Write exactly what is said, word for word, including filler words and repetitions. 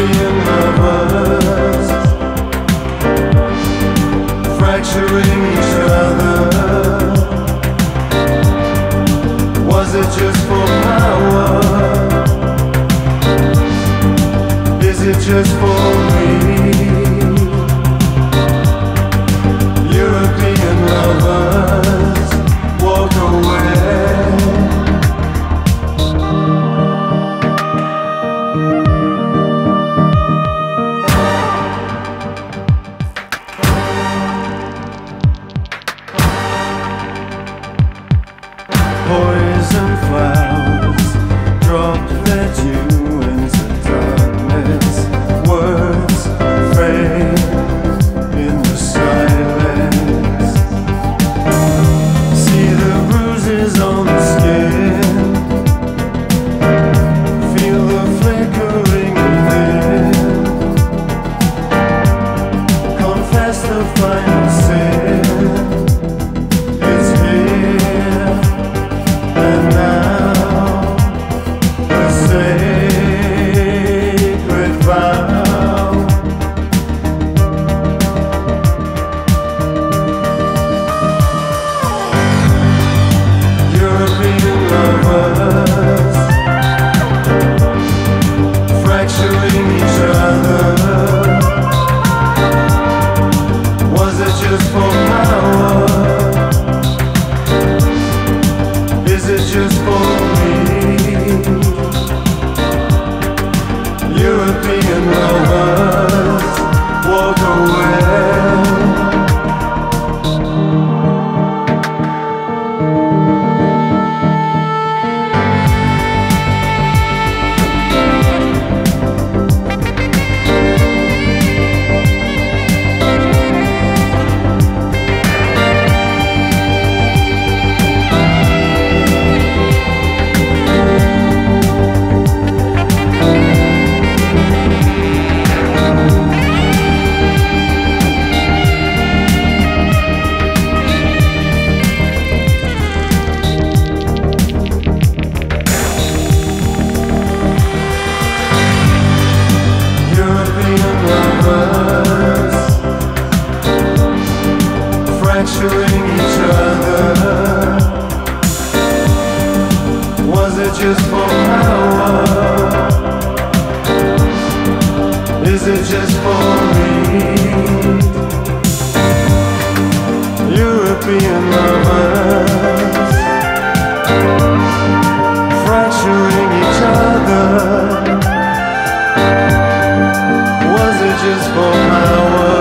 European lovers fracturing each other. Was it just for power? Is it just for me? European lovers walk away. Poison flowers dropped their dew into darkness. Words fade in the silence. See the bruises on the skin. Feel the flickering within. Confess the final sin. It's here and now, the sacred vow. European lovers fracturing each other. Was it just for power? Is it just for me? European lovers walk away. European lovers fracturing each other. Was it just for power? Is it just for me? European lovers fracturing each other. Was it just for power?